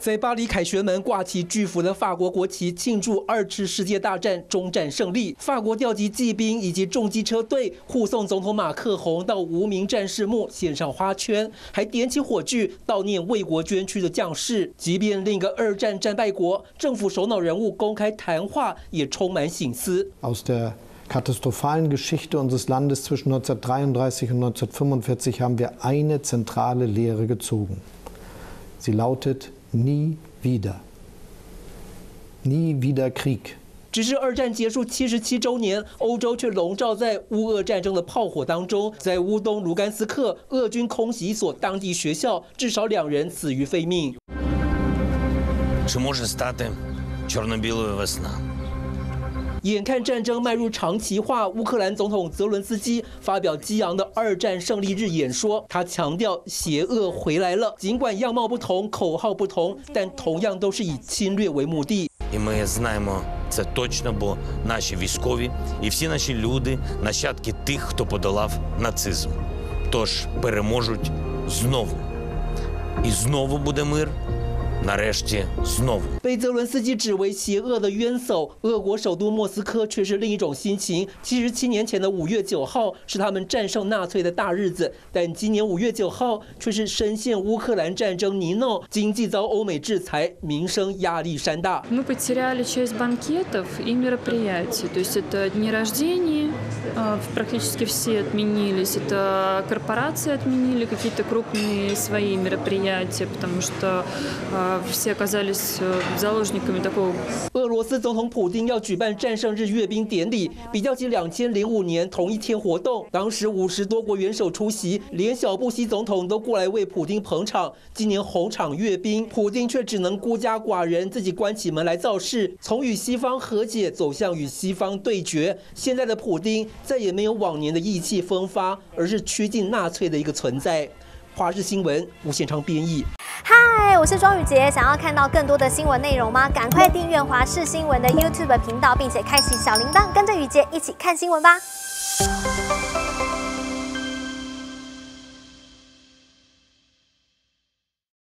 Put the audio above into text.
在巴黎凯旋门挂起巨幅的法国国旗，庆祝2次世界大战终战胜利。法国调集骑兵以及重机车队护送总统马克宏到无名战士墓献上花圈，还点起火炬悼念为国捐躯的将士。即便另一个2战战败国，政府首脑人物公开谈话也充满省思。 Katastrophalen Geschichte unseres Landes zwischen 1933 und 1945 haben wir eine zentrale Lehre gezogen. Sie lautet: Nie wieder. Nie wieder Krieg. 只是2战结束77周年，欧洲却笼罩在乌俄战争的炮火当中。在乌东卢甘斯克，俄军空袭一所当地学校，至少2人死于非命。 Чи може стати чорно-білою весна? 眼看战争迈入长期化，乌克兰总统泽伦斯基发表激昂的2战胜利日演说，他强调邪恶回来了。尽管样貌不同，口号不同，但同样都是以侵略为目的。 І ми знаємо це точно, бо наші військові і всі наші люди – нащадки тих, хто подолав нацизм. Тож переможуть знову. І знову буде мир. Нарешті знову. 被泽伦斯基指为邪恶的冤首，俄国首都莫斯科却是另一种心情。77年前的5月9号是他们战胜纳粹的大日子，但今年5月9号却是深陷乌克兰战争泥淖，经济遭欧美制裁，民生压力山大。 Мы потеряли часть банкетов и мероприятий, то есть это дни рождения, практически все отменились, это корпорации отменили какие-то крупные свои мероприятия, потому что все оказались заложниками такого. 俄罗斯总统普丁要举办战胜日阅兵典礼，比较起2005年同一天活动，当时50多国元首出席，连小布希总统都过来为普丁捧场。今年红场阅兵，普丁却只能孤家寡人，自己关起门来造势，从与西方和解走向与西方对决。现在的普丁再也没有往年的意气风发，而是趋近纳粹的一个存在。华视新闻吴宪昌编译。 嗨，我是庄宇杰，想要看到更多的新闻内容吗？赶快订阅华视新闻的 YouTube 频道，并且开启小铃铛，跟着宇杰一起看新闻吧。